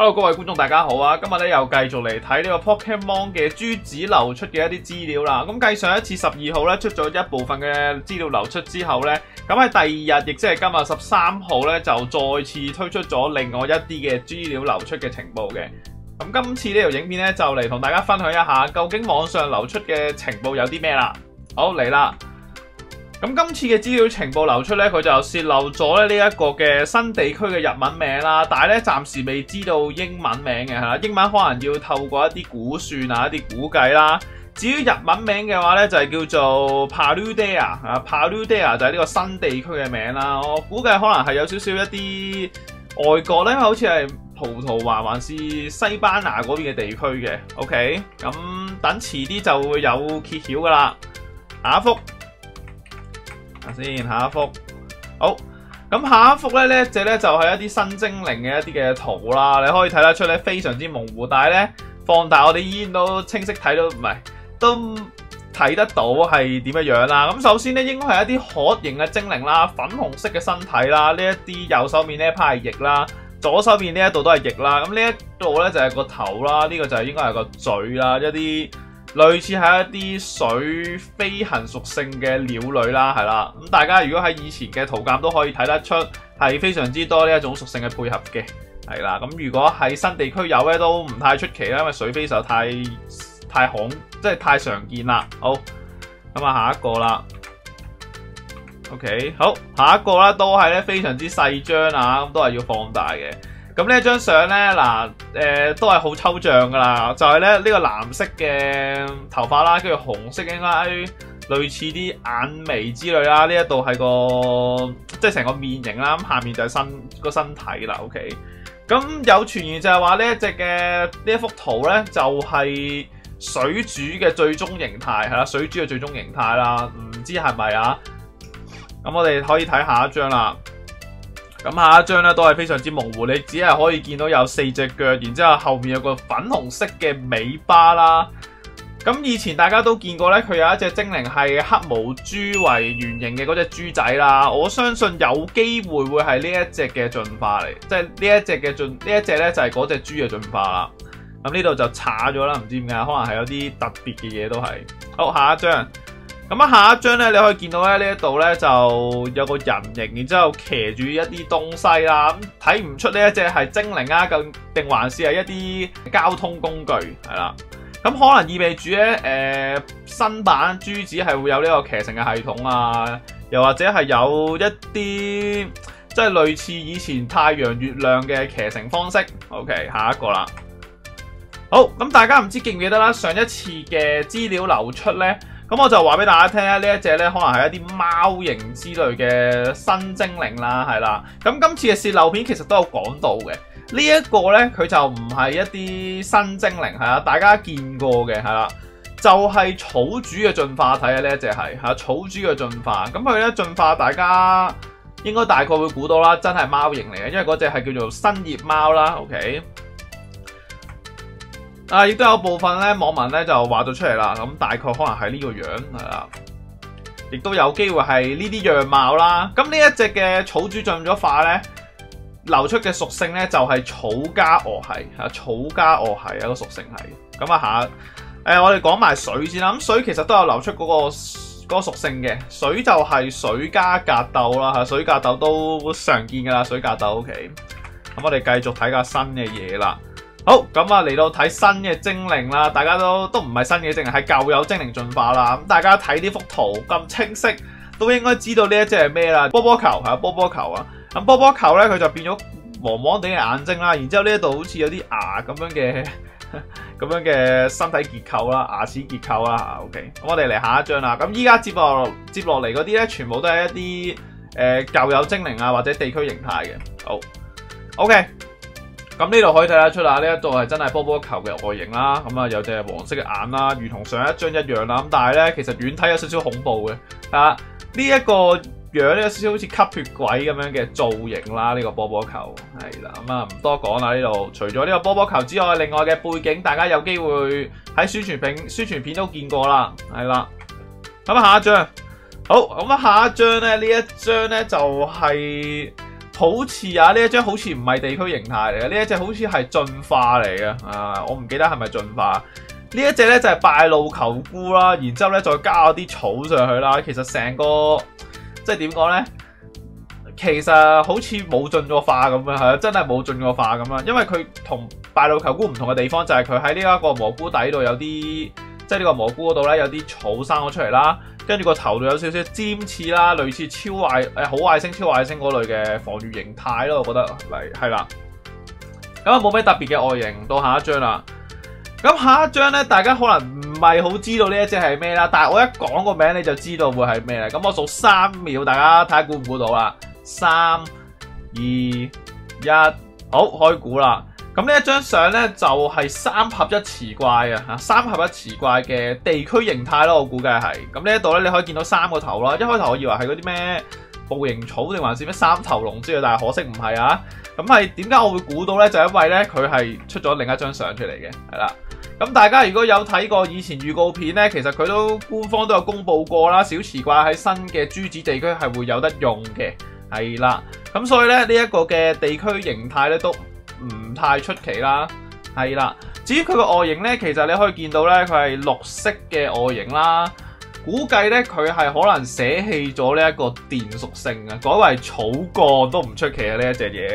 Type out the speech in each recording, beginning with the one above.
Hello， 各位觀眾大家好啊！今日咧又繼續嚟睇呢個 Pokemon 嘅珠子流出嘅一啲資料啦。咁繼上一次12號咧出咗一部分嘅資料流出之後咧，咁喺第二日，亦即係今日13號咧，就再次推出咗另外一啲嘅資料流出嘅情報嘅。咁今次呢條影片咧就嚟同大家分享一下，究竟網上流出嘅情報有啲咩啦？好，嚟啦！咁今次嘅資料情報流出咧，佢就泄漏咗咧呢一個嘅新地區嘅日文名啦，但係咧暫時未知道英文名嘅嚇，英文可能要透過一啲估算啊、一啲估計啦。至於日文名嘅話咧，就係叫做 Paldea 啊 ，Paldea 就係呢個新地區嘅名啦。我估計可能係有少少一啲外國咧，好似係葡萄牙還是西班牙嗰邊嘅地區嘅。OK， 咁等遲啲就會有揭曉噶啦。下一幅。先下一幅，好，咁下一幅咧呢一隻咧就係一啲新精靈嘅一啲嘅圖啦，你可以睇得出咧非常之模糊，但係咧放大我哋依然都清晰睇到，唔係都睇得到係點樣樣啦。咁首先咧應該係一啲可形嘅精靈啦，粉紅色嘅身體啦，呢一啲右手邊呢一 part 係翼啦，左手邊呢一度都係翼啦。咁呢一度咧就係個頭啦，呢個就係應該係個嘴啦，一啲類似係一啲水飛行屬性嘅鳥類啦，係啦。咁大家如果喺以前嘅圖鑑都可以睇得出，係非常之多呢一種屬性嘅配合嘅，係啦。咁如果喺新地區有咧，都唔太出奇啦，因為水飛就太即係太常見啦。好，咁啊下一個啦。OK， 好，下一個啦，都係咧非常之細張啊，咁都係要放大嘅。咁呢一張相咧，嗱，都係好抽象噶啦，就係咧呢個藍色嘅頭髮啦，跟住紅色應該類似啲眼眉之類啦，呢一度係個即係成個面型啦，咁下面就係個身體啦。OK， 咁有傳言就係話呢一隻嘅呢一幅圖咧，就係水主嘅最終形態，係啦，水主嘅最終形態啦，唔知係咪啊？咁我哋可以睇下一張啦。咁下一張咧都係非常之模糊，你只係可以見到有4隻腳，然之後後面有個粉紅色嘅尾巴啦。咁以前大家都見過咧，佢有一隻精靈係黑毛豬為原型嘅嗰隻豬仔啦。我相信有機會會係呢一隻嘅進化嚟，即係呢一隻咧就係嗰隻豬嘅進化啦。咁呢度就叉咗啦，唔知點解，可能係有啲特別嘅嘢都係。好，下一張。咁啊，下一張咧，你可以見到咧呢一度咧就有個人形，然之後騎住一啲東西啦。咁睇唔出呢一隻係精靈啊，定還是係一啲交通工具係啦。咁可能意味住咧，新版珠子係會有呢個騎乘嘅系統啊，又或者係有一啲即係類似以前太陽、月亮嘅騎乘方式。OK， 下一個啦。好，咁大家唔知記唔記得啦？上一次嘅資料流出咧。咁我就話俾大家聽咧，呢一隻咧可能係一啲貓型之類嘅新精靈啦，係啦。咁今次嘅泄漏片其實都有講到嘅，呢一個咧佢就唔係一啲新精靈，係啦，大家見過嘅係啦，就係草主嘅進化體啊，呢一隻係嚇草主嘅進化。咁佢咧進化，大家應該大概會估到啦，真係貓型嚟嘅，因為嗰隻係叫做新葉貓啦。OK。亦都有部分咧網民咧就畫咗出嚟啦，咁大概可能係呢個樣係啦，亦都有機會係呢啲樣貌啦。咁呢一隻嘅草主進咗化咧，流出嘅屬性咧就係草加俄系嚇，草加俄系一個屬性係。咁啊我哋講埋水先啦。咁水其實都有流出嗰個屬性嘅，水就係水加格鬥啦嚇，水格鬥都常見㗎啦，水格鬥 OK。咁我哋繼續睇下新嘅嘢啦。好，咁啊嚟到睇新嘅精靈啦，大家都唔係新嘅精靈，係舊有精靈進化啦。咁大家睇呢幅圖咁清晰，都應該知道呢一隻係咩啦？波波球係波波球啊。咁波波球咧，佢就變咗黃黃地嘅眼睛啦，然之後呢一度好似有啲牙咁樣嘅身體結構啦，牙齒結構啦。OK， 咁我哋嚟下一張啦。咁依家接落嚟嗰啲咧，全部都係一啲舊有精靈啊，或者地區形態嘅。好 ，OK。咁呢度可以睇得出啦，呢一度係真係波波球嘅外形啦，咁啊有隻黃色嘅眼啦，如同上一張一樣啦。咁但係咧，其實遠睇有少少恐怖嘅，呢一個樣咧有少少好似吸血鬼咁樣嘅造型啦。呢個波波球係啦，咁啊唔多講啦。呢度除咗呢個波波球之外，另外嘅背景大家有機會喺宣傳片都見過啦，係啦。咁下一張，好，咁下一張咧，呢一張咧就係好似啊，呢一張好似唔係地區形態嚟嘅，呢一隻好似係進化嚟嘅啊！我唔記得係咪進化。呢一隻咧就係敗露球菇啦，然之後咧再加咗啲草上去啦。其實成個即係點講咧？其實好似冇進過化咁樣，係啊，真係冇進過化咁樣。因為佢同敗露球菇唔同嘅地方就係佢喺呢一個蘑菇底度有啲，即係呢個蘑菇嗰度咧有啲草生咗出嚟啦。跟住個頭度有少少尖刺啦，類似超壞好壞星、超壞星嗰類嘅防禦形態咯，我覺得係啦。咁啊冇咩特別嘅外形，到下一張啦。咁下一張咧，大家可能唔係好知道呢一隻係咩啦，但係我一講個名你就知道會係咩啦。咁我數3秒，大家睇下估唔估到啦。3、2、1，好，開估啦。咁呢一張相咧就係3合1磁怪啊，3合1磁怪嘅地區形態咯，我估計係。咁呢一度咧，你可以見到3個頭啦。一開頭我以為係嗰啲咩捕蠅草定還是咩3頭龍之類，但係可惜唔係啊。咁係點解我會估到咧？就因為咧佢係出咗另一張相出嚟嘅，係啦。咁大家如果有睇過以前預告片咧，其實佢都官方都有公佈過啦，小磁怪喺新嘅珠子地區係會有得用嘅，係啦。咁所以咧呢一個嘅地區形態咧都唔太出奇啦，係啦。至於佢個外形咧，其實你可以見到咧，佢係綠色嘅外形啦。估計咧佢係可能捨棄咗呢一個電屬性啊，改為草鋼都唔出奇啊！呢一隻嘢，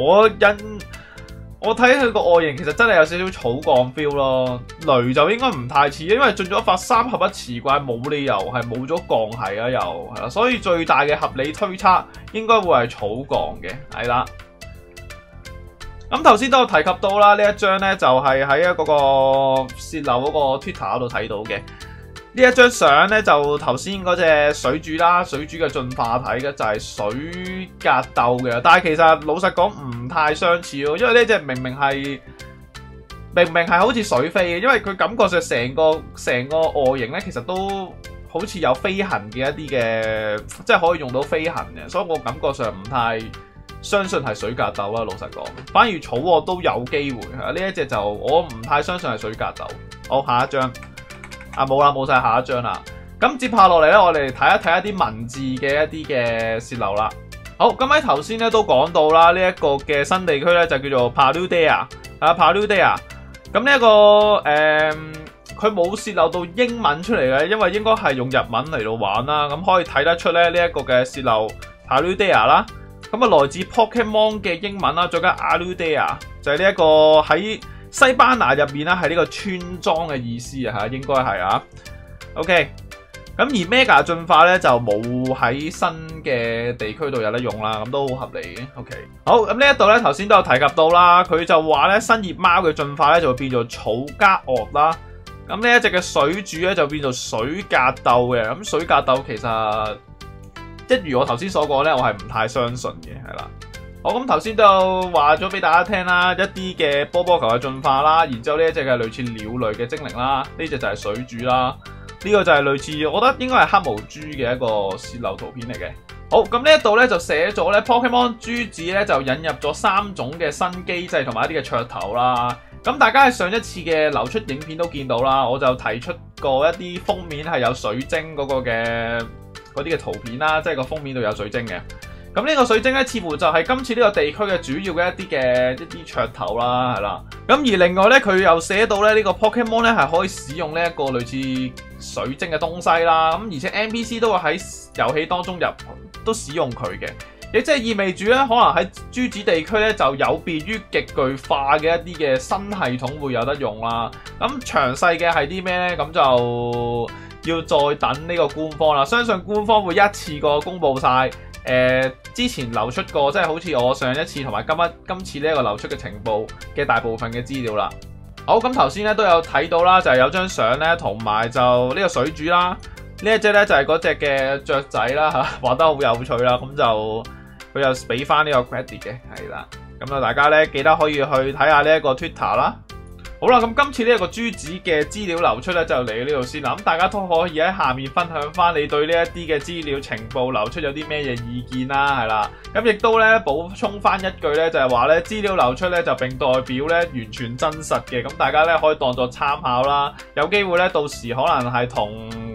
我睇佢個外形其實真係有少少草鋼 feel 咯。雷就應該唔太似，因為進咗發3合1磁怪，冇理由係冇咗鋼係啊，又係啦。所以最大嘅合理推測應該會係草鋼嘅，係啦。咁頭先都有提及到啦，呢一張咧就係喺嗰個泄漏嗰個 Twitter 嗰度睇到嘅。呢一張相咧就頭先嗰隻水煮啦，水煮嘅進化體嘅就係水格鬥嘅，但係其實老實講唔太相似咯，因為呢隻明明係好似水飛嘅，因為佢感覺上成個外形咧其實都好似有飛行嘅一啲嘅，即係可以用到飛行嘅，所以我感覺上唔太相信係水格鬥啦。老實講，反而草我都有機會嚇，呢一隻就我唔太相信係水格鬥。好，下一張。冇啦，冇晒下一張啦。咁接下落嚟咧，我哋睇一啲文字嘅一啲嘅泄漏啦。好，咁喺頭先咧都講到啦，呢一個嘅新地區咧就叫做 Paldea 啊 Paldea。咁呢一個佢冇泄漏到英文出嚟嘅，因為應該係用日文嚟到玩啦。咁可以睇得出咧呢一個嘅泄漏 Paldea 啦。咁啊來自 Pokemon 嘅英文啦，再加 Aldea 就係呢一個喺西班牙入面啦，係呢個村莊嘅意思啊，嚇應該係啊。OK，咁而 Mega 進化咧就冇喺新嘅地區度有得用啦，咁都好合理嘅。OK，好，咁呢一度咧頭先都有提及到啦，佢就話咧新葉貓嘅進化咧就會變做草加惡啦。咁呢一隻嘅水煮咧就變做水格鬥嘅。咁水格鬥其實一如我頭先所講咧，我係唔太相信嘅，係啦。好，咁頭先都話咗俾大家聽啦，一啲嘅波波球嘅進化啦，然之後呢一隻係類似鳥類嘅精靈啦，呢隻就係水煮啦，呢個就係類似，我覺得應該係黑毛豬嘅一個泄漏圖片嚟嘅。好，咁呢一度咧就寫咗咧 Pokemon 珠子咧就引入咗3種嘅新機制同埋一啲嘅噱頭啦。咁大家喺上一次嘅流出影片都見到啦，我就提出過一啲封面係有水晶嗰個嘅嗰啲嘅圖片啦，即係個封面度有水晶嘅。咁呢個水晶咧，似乎就係今次呢個地區嘅主要嘅一啲噱頭啦，係啦。咁而另外咧，佢又寫到咧呢個 Pokemon 咧係可以使用呢一個類似水晶嘅東西啦。咁而且 NPC 都會喺遊戲當中都使用佢嘅，亦即係意味住咧，可能喺珠子地區咧就有別於極具化嘅一啲嘅新系統會有得用啦。咁詳細嘅係啲咩咧？咁就要再等呢個官方啦。相信官方會一次過公佈晒。之前流出過，即係好似我上一次同埋今次呢一個流出嘅情報嘅大部分嘅資料啦。好，咁頭先咧都有睇到啦，就係有張相咧，同埋就呢個水煮啦，呢一隻咧就係嗰隻嘅雀仔啦嚇，畫得好有趣啦。咁就佢又俾翻呢個 credit 嘅，係啦。咁啊，大家咧記得可以去睇下呢一個 Twitter 啦。好啦，咁今次呢一個珠子嘅資料流出咧，就嚟到呢度先啦。咁大家都可以喺下面分享翻你對呢一啲嘅資料情報流出有啲咩嘢意見啦，係啦。咁亦都咧補充翻一句咧，就係話咧資料流出咧就並代表咧完全真實嘅。咁大家咧可以當作參考啦。有機會咧到時可能係同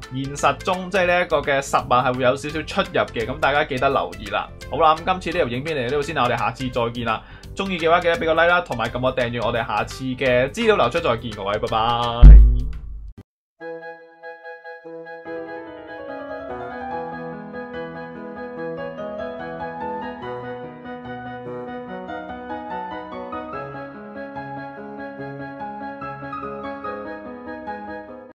現實中即係呢一個嘅實物係會有少少出入嘅，咁大家記得留意啦。好啦，咁今次呢條影片嚟到呢度先啦，我哋下次再見啦。中意嘅話記得俾個 like 啦，同埋撳個訂閱，我哋下次嘅資料流出再見各位，拜拜。